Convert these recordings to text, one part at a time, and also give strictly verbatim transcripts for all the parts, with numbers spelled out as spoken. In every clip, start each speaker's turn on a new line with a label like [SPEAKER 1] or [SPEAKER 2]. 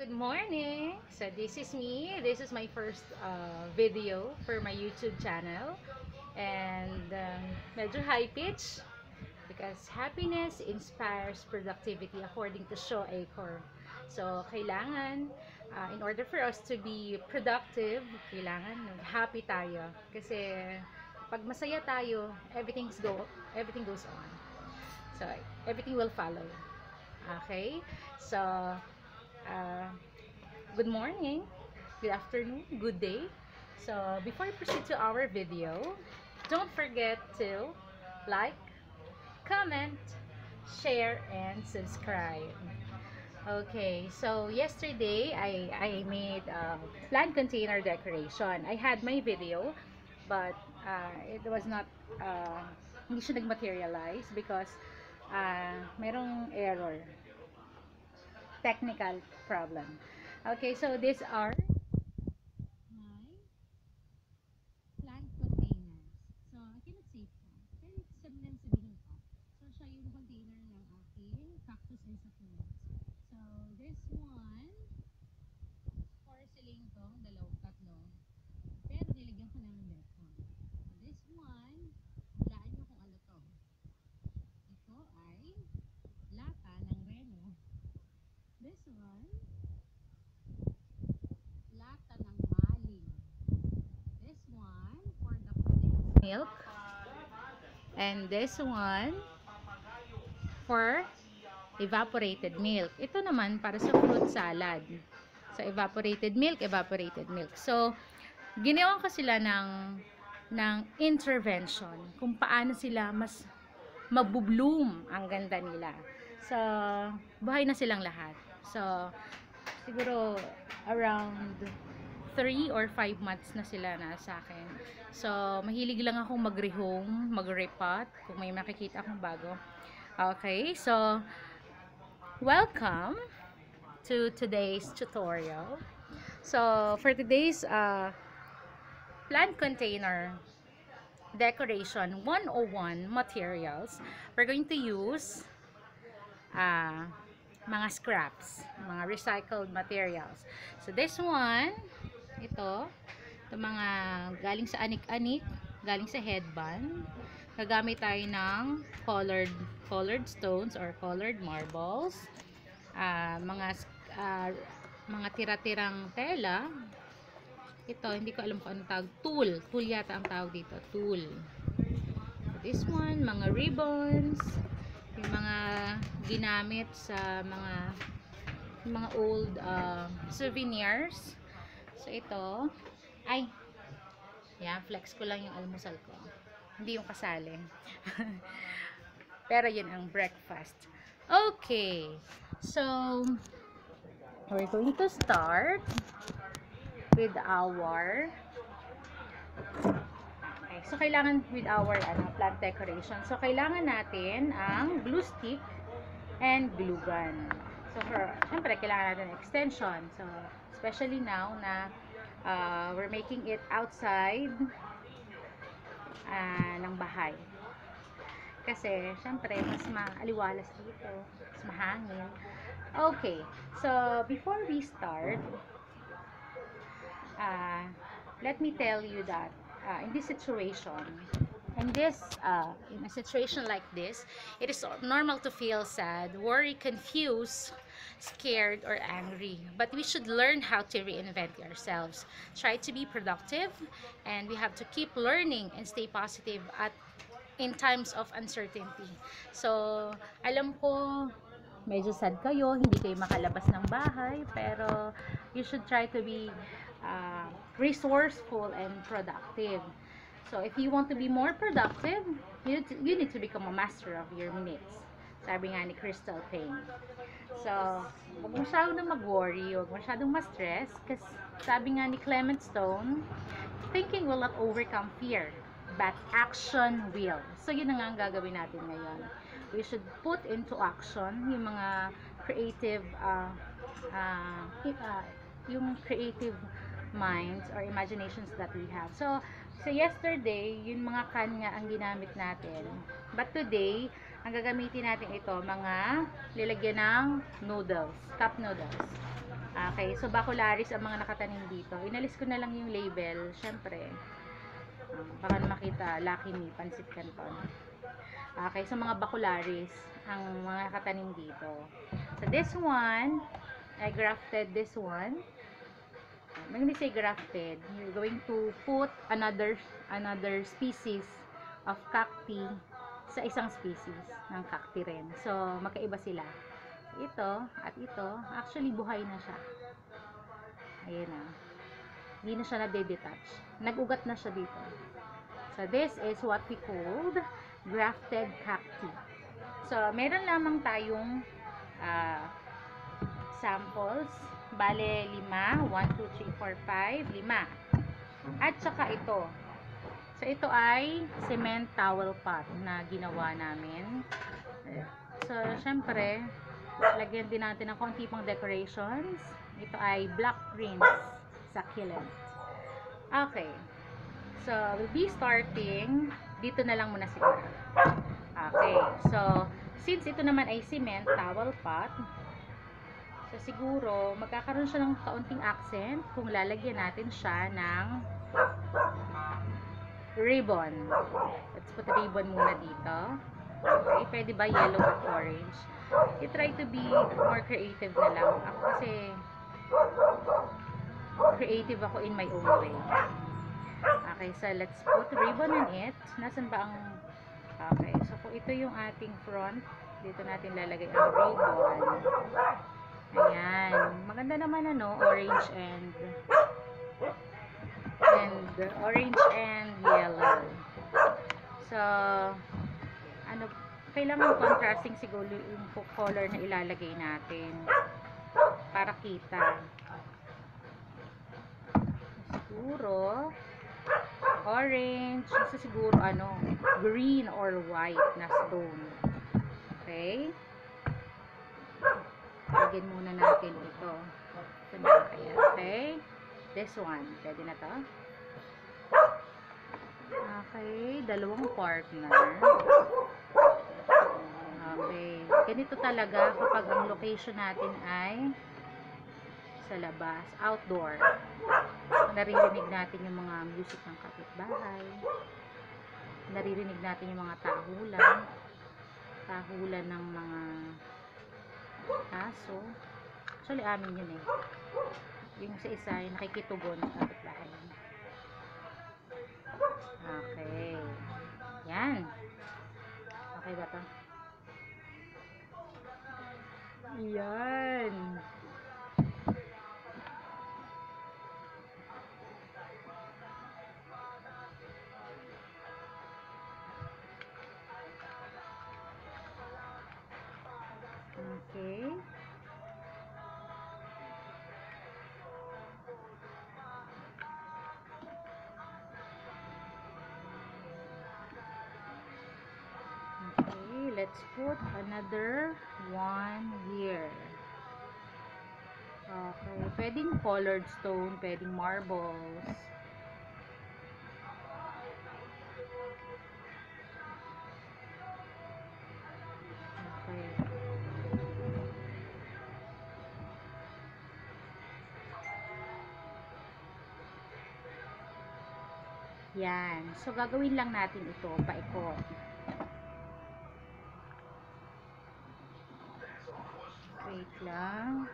[SPEAKER 1] Good morning! So this is me. This is my first uh, video for my YouTube channel. And um, medyo high pitch because happiness inspires productivity according to Shaw Acor. So kailangan, uh, in order for us to be productive, kailangan happy tayo. Kasi pag masaya tayo, everything's go, everything goes on. So everything will follow. Okay? So uh, good morning, good afternoon, good day. So before we proceed to our video, don't forget to like, comment, share, and subscribe. Okay, so yesterday I, I made a plant container decoration. I had my video, but uh, it was not, uh, hindi siya nag-materialize because uh, merong error, technical problem. Okay, so these are my plant containers. So, I cannot say plant. Pero sabi lang sabihin ko. So, siya yung container ng aking cactus and succulents. So, this one, porcelain tong, dalaw, tatlo. Pero nilagyan ko ng decor. This one, hulaan nyo kung ano to. Ito ay lata ng reno. This one, lata ng maling. This one, for the condensed milk. And this one for evaporated milk. Ito naman para sa fruit salad. So evaporated milk, evaporated milk. So ginawan ko sila ng ng intervention kung paano sila mas mabubloom ang ganda nila. So buhay na silang lahat. So siguro around three or five months na sila na sa akin. So, mahilig lang akong mag-rehome, mag-repot, kung may makikita akong bago. Okay, so, welcome to today's tutorial. So, for today's uh, plant container decoration one oh one materials, we're going to use uh, mga scraps, mga recycled materials. So, this one, ito, ito mga galing sa anik-anik, galing sa headband. Gagamit tayo ng colored colored stones or colored marbles. Uh, mga uh, mga tira-tirang tela. Ito, hindi ko alam kung anong tawag. Tool. Tool yata ang tawag dito. Tool. This one, mga ribbons. Yung mga ginamit sa mga mga old uh, souvenirs. So, ito, ay, yan, flex ko lang yung almusal ko. Hindi yung kasali. Pero yun ang breakfast. Okay. So, we're going to start with our okay. So, kailangan with our ano, plant decoration. So, kailangan natin ang glue stick and glue gun. So, for, syempre, kailangan natin extension. So, especially now na uh, we're making it outside uh, ng bahay. Kasi, syempre, mas maaliwalas dito. Mas mahangin. Okay. So, before we start, uh, let me tell you that uh, in this situation, in this, uh, in a situation like this, it is normal to feel sad, worry, confused, scared, or angry. But we should learn how to reinvent ourselves. Try to be productive, and we have to keep learning and stay positive at in times of uncertainty. So, alam ko, medyo sad kayo, hindi kayo makalabas ng bahay, pero you should try to be uh, resourceful and productive. So, if you want to be more productive, you need to, you need to become a master of your minutes. Sabi nga ni Crystal Payne. So, huwag masyadong na mag-worry, huwag masyadong ma-stress, kasi sabi nga ni Clement Stone, thinking will not overcome fear, but action will. So, yun na nga ang gagawin natin ngayon. We should put into action yung mga creative, uh, uh, uh, yung creative minds or imaginations that we have. So, so yesterday, yung mga can nga ang ginamit natin. But today, ang gagamitin natin ito, mga lilagyan ng noodles, cup noodles. Okay, so bacularis ang mga nakatanim dito. Inalis ko na lang yung label, syempre. Uh, baka na makita, Lucky Me, Pansit Canton. Okay, so mga bacularis ang mga nakatanim dito. So this one, I grafted this one. When we say grafted, you're going to put another another species of cacti sa isang species ng cacti rin. So, magkaiba sila. Ito at ito, actually buhay na siya. Ayan na. Hindi na siya na-detach. Nag-ugat na siya dito. So, this is what we called grafted cacti. So, meron lamang tayong uh, samples. Bale, lima. one, two, three, four, five. Lima. At saka ito. So, ito ay cement towel pot na ginawa namin. So, syempre, lagyan din natin ng konti pang decorations. Ito ay black prince succulent. Okay. So, we'll be starting. Dito na lang muna siguro. Okay. So, since ito naman ay cement towel pot, so siguro, magkakaroon siya ng kaunting accent kung lalagyan natin siya ng ribbon. Let's put ribbon muna dito. Okay, pwede ba yellow at orange? You try to be more creative na lang. Ako kasi creative ako in my own way. Okay, so let's put ribbon on it. Nasaan ba ang... Okay, so kung ito yung ating front, dito natin lalagay ang ribbon. Ayan. Maganda naman ano, orange and and orange and yellow. So, ano, kailangan contrasting siguro yung color na ilalagay natin para kita. Siguro orange, so siguro ano, green or white na stone. Okay? Lagyan muna natin ito. Ito na kaya. Okay? This one. Pwede na to. Okay. Dalawang partner. Okay. Ganito talaga kapag ang location natin ay sa labas. Outdoor. Naririnig natin yung mga music ng kapitbahay. Naririnig natin yung mga tahulan. Tahulan ng mga aso. Actually, amin yun eh. Yung sa isa ay nakikitugon sa kapitbahay. Okay. Yan. Okay ba to? Yan. Okay. Okay, let's put another one here. Okay, pwedeng colored stone, pwedeng marbles. Okay. Yan. So, gagawin lang natin ito, paikot. Wait lang.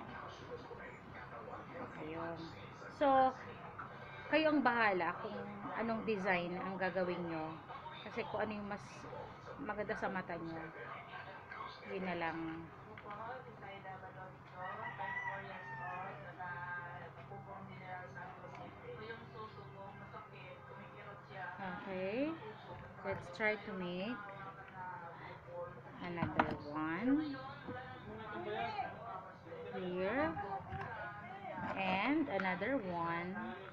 [SPEAKER 1] Ayun. So, kayo ang bahala kung anong design ang gagawin nyo. Kasi kung ano yung mas maganda sa mata nyo, yun na lang. Okay. Let's try to make another one here and another one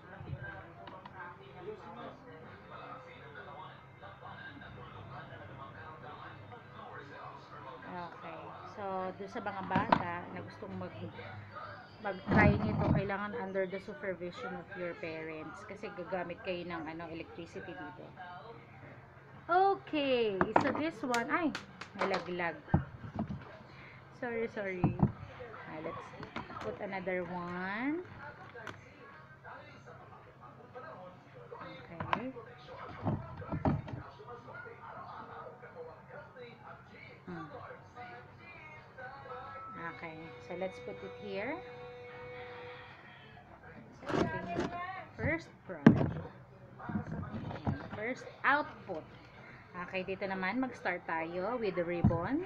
[SPEAKER 1] okay. So, doon sa mga bata na gustong mag mag-try nito, kailangan under the supervision of your parents kasi gagamit kayo ng ano, electricity dito. Okay, so this one, ay, nalaglag. Sorry, sorry. Ah, let's put another one. Okay. Hmm. Okay, so let's put it here. So, ito yung first product. Ayan, first output. Okay, dito naman mag-start tayo with the ribbon.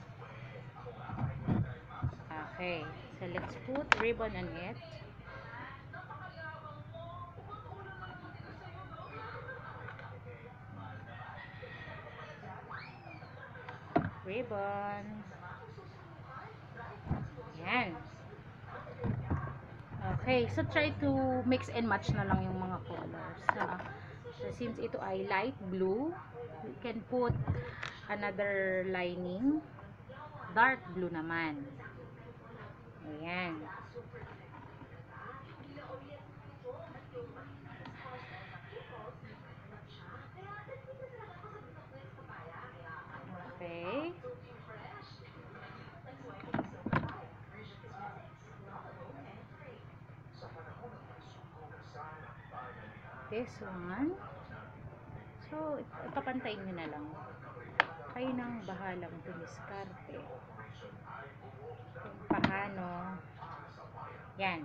[SPEAKER 1] Okay, so let's put ribbon on it. Ribbon. Ayan. Okay, so try to mix and match na lang yung mga colors. Uh, so since ito ay light blue, we can put another lining, dark blue naman. Ayan. Okay. This one. So, ipapantayin nyo na lang. Kayo nang bahalang tumiskarte. Kung paano. Yan.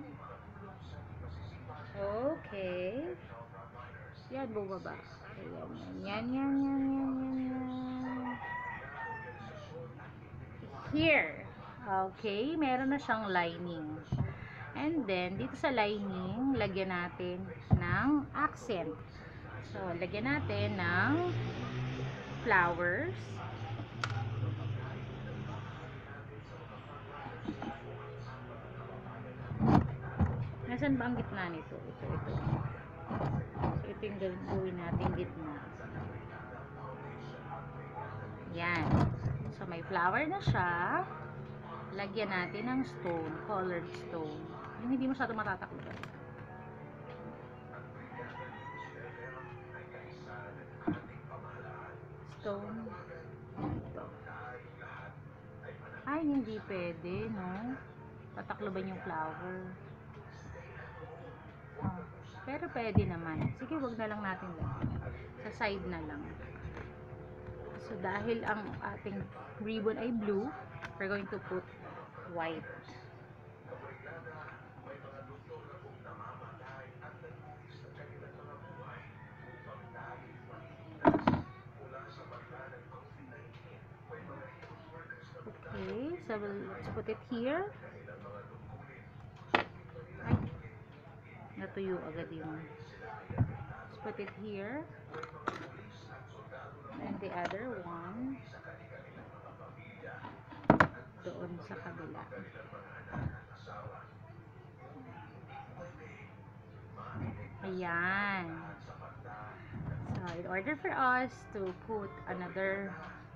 [SPEAKER 1] Okay. Yan, bumaba. Ayan, yan, yan, yan, yan, yan, yan. Here. Okay, meron na siyang lining. And then, dito sa lining, lagyan natin ng accent. So, lagyan natin ng flowers. Nasaan ba ang gitna nito? Ito, ito. So, ito yung gawin natin gitna. Yan. So, may flower na siya. Lagyan natin ng stone, colored stone. Yung hindi masyado matatakbo. Stone. Ito. Ay, hindi pwede, no? Tatakloban yung flower. Oh, pero pwede naman. Sige, wag na lang natin lagyan. Sa side na lang. So, dahil ang ating ribbon ay blue, we're going to put white. Okay, so let's put it here. Ay, natuyo agad yung. Let's put it here. And the other one doon sa kabila. Ayan. So, in order for us to put another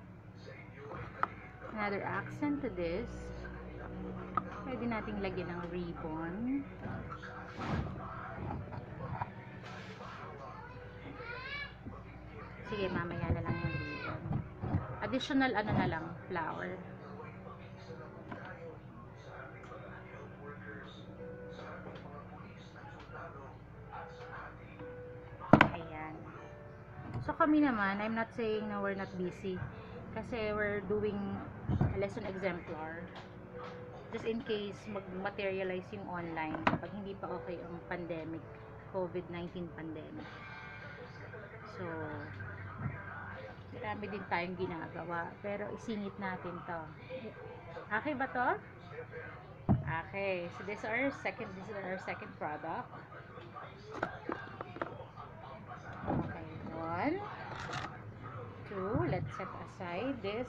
[SPEAKER 1] another accent to this, pwede nating lagyan ng ribbon. Sige, mamaya na lang yung ribbon. Additional ano na lang, flower. Ayan. So kami naman, I'm not saying na we're not busy. Kasi we're doing a lesson exemplar. Just in case mag-materialize yung online kapag hindi pa okay ang pandemic, COVID nineteen pandemic. So, marami din tayong ginagawa. Pero isingit natin to. Okay ba to? Okay. So, this is our second, this is our second product. Okay. One. Two. Let's set aside this.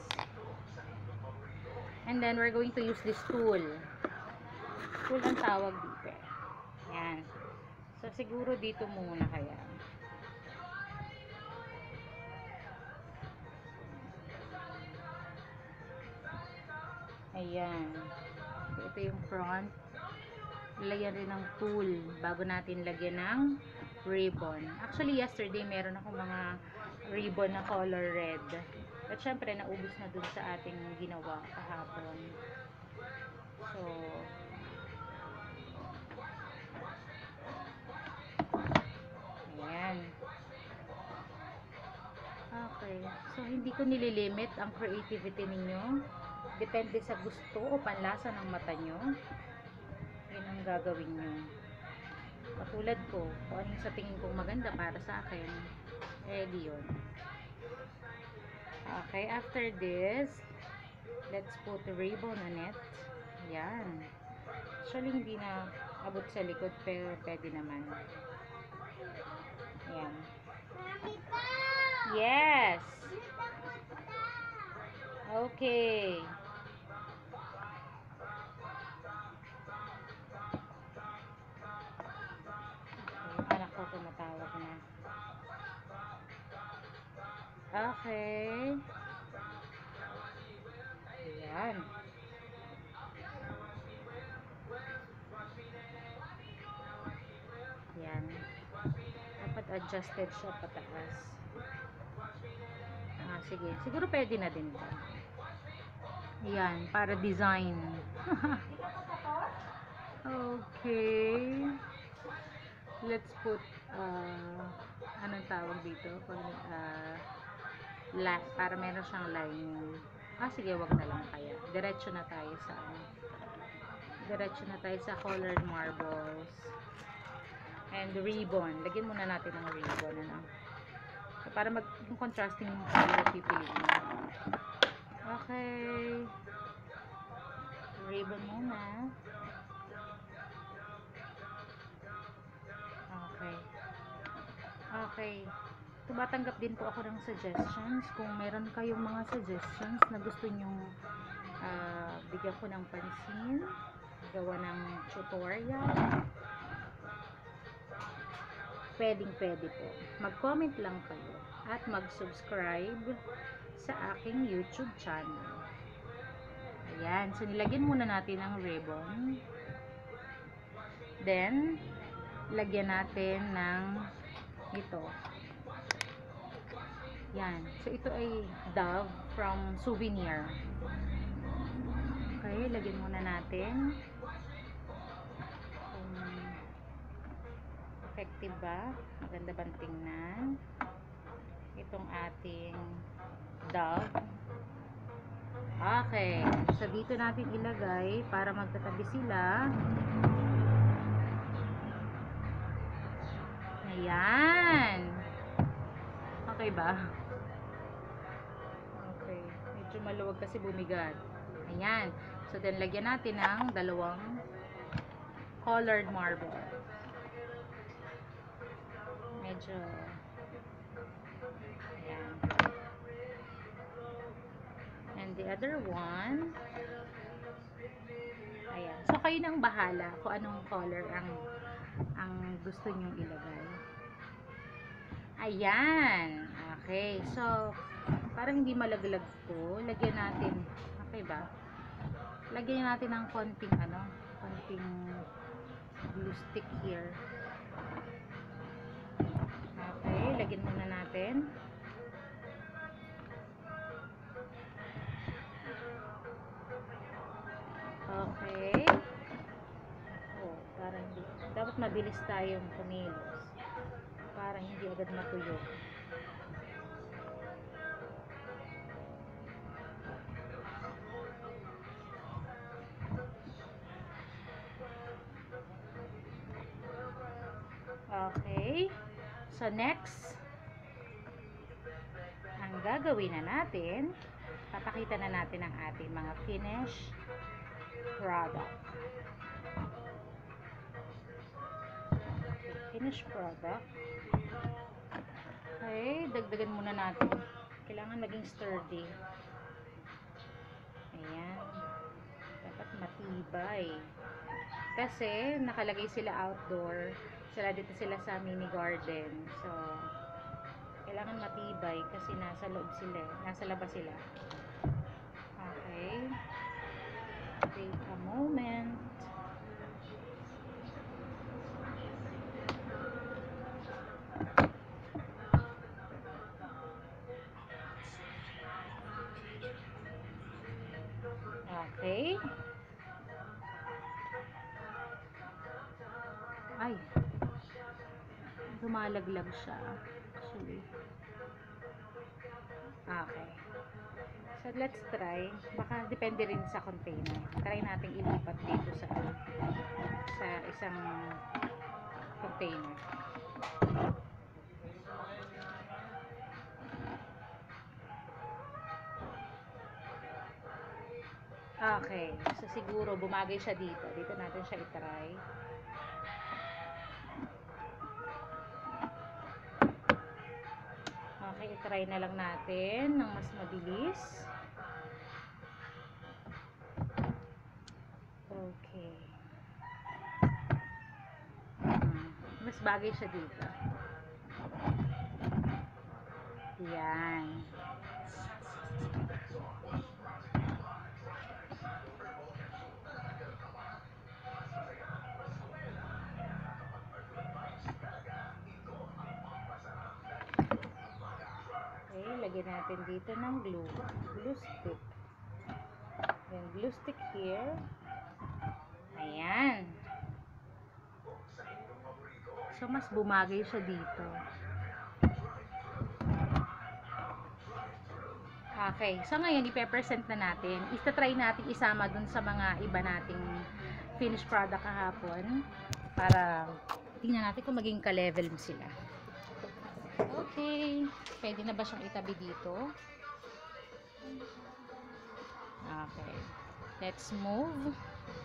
[SPEAKER 1] And then, we're going to use this tool. Tool ang tawag dito. Yan. So, siguro dito muna kaya. Ayan. So, ito yung front. Lagyan rin ng tool bago natin lagyan ng ribbon. Actually, yesterday meron ako mga ribbon na color red. At syempre, naubos na dun sa ating ginawa kahapon. So, ko nililimit ang creativity ninyo. Depende sa gusto o panlasa ng mata nyo. Yun ang gagawin nyo. Katulad ko, kung anong sa tingin kong maganda para sa akin, eh di yun. Okay, after this, let's put the ribbon on it. Yan. Actually, hindi na abot sa likod, pero pwede naman. Yan. Yes! Okay. Yung anak ko tumatawag na. Okay. Yan. Yan. Dapat adjusted siya pataas. Ah, sige. Siguro pwede na din to. Yan. Para design. Okay. Let's put uh, anong tawag dito? Pag, uh, la, para meron siyang line. Ah, sige. Wag na lang kaya. Diretso na tayo sa ano. Diretso na tayo sa colored marbles. And ribbon. Lagyan muna natin ng ribbon. Ano? So, para mag yung contrasting yung color pipiliin mo. Okay. Ribbon muna. Okay. Okay. Tumatanggap din po ako ng suggestions. Kung meron kayong mga suggestions na gusto nyong uh, bigyan ko ng pansin, gawa ng tutorial, pwedeng pwede po. Mag-comment lang kayo at mag-subscribe sa aking YouTube channel. Ayan. So, nilagyan muna natin ang ribbon. Then, lagyan natin ng ito. Yan. So, ito ay dove from souvenir. Okay. Lagyan muna natin. Um, effective ba? Maganda bang tingnan? Itong ating dove. Okay. So, dito natin ilagay para magtatabi sila. Ayan. Okay ba? Okay. Medyo maluwag kasi bumigat. Ayan. So, then, lagyan natin ng dalawang colored marble. Medyo ayan. And the other one, ayan. So, kayo nang bahala kung anong color ang ang gusto nyong ilagay. Ayan. Okay. So, para hindi malaglag to, lagyan natin, okay ba? Lagyan natin ng konting ano, konting glue stick here. Okay. Lagyan muna natin. Okay. Oh, para hindi. Dapat mabilis tayong kumilos. Para hindi agad matuyo. Okay. So, next, ang gagawin na natin, papakita na natin ang ating mga finished product. Okay, finished product. Okay, dagdagan muna natin. Kailangan maging sturdy. Ayan. Dapat matibay. Kasi, nakalagay sila outdoor. Sila dito sila sa mini garden. So, kailangan matibay kasi nasa loob sila. Nasa labas sila. Okay. Wait a moment. Okay. Ay. Lumalaglag siya. Actually. Okay. So, let's try. Baka depende rin sa container. Try natin ilipat dito sa sa isang container. Okay. So, siguro, bumagay siya dito. Dito natin siya itry. Okay, itry na lang natin ng mas mabilis. Okay. Hmm. Mas bagay siya dito. Yan. Okay, lagyan natin dito ng glue. Glue stick. Then glue stick here. Ayan. So, mas bumagay siya dito. Okay. So, ngayon, ipe-present na natin. Ista-try natin isama dun sa mga iba nating finished product kahapon para tingnan natin kung maging ka-level mo sila. Okay. Pwede na ba siyang itabi dito? Okay. Let's move.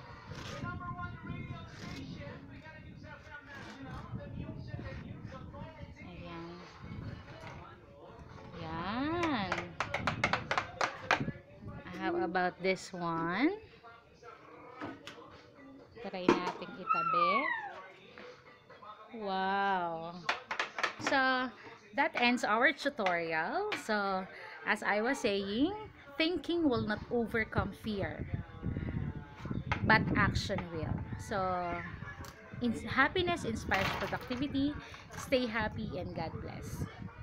[SPEAKER 1] Ayan. Ayan. How about this one? Try natin itabi. Wow. So, that ends our tutorial. So, as I was saying, thinking will not overcome fear, but action will. So, in happiness inspires productivity. Stay happy and God bless.